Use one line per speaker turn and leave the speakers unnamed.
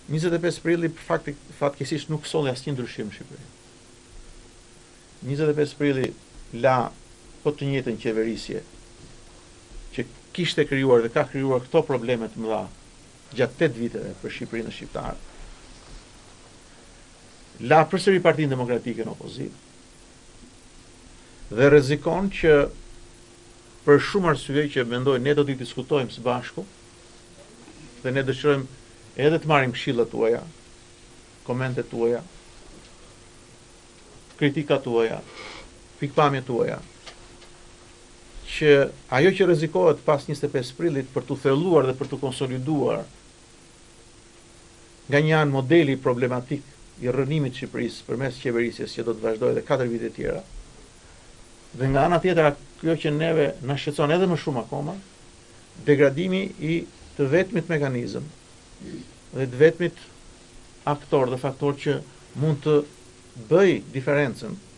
25 prilli fatkesisht nuk solli asnjë ndryshim në Shqipëri. 25 prilli la po të njëjtën qeverisje që kishte krijuar dhe ka krijuar këto probleme të mëdha gjatë 8 viteve për Shqipërinë e shqiptarë. La përsëri Partinë Demokratike në opozitë dhe rrezikon që për shumë arsye që mendoj ne do t'i diskutojmë së bashku dhe ne dëshirojmë edhe të marrim këshillat tuaja, komentet tuaja, kritikat tuaja, pikpamjet tuaja, që ajo që rrezikohet pas 25 prillit për t'u thelluar dhe për t'u konsoliduar nga një anë modeli problematik i rrënimit të Shqipërisë përmes qeverisjes që do të vazhdojë edhe 4 vite tjera. Dhe nga ana tjetër kjo që neve na shqetëson edhe më shumë akoma, degradimi i të vetmit mekanizëm dhe të vetmit aktor dhe faktor që mund të bëj diferencën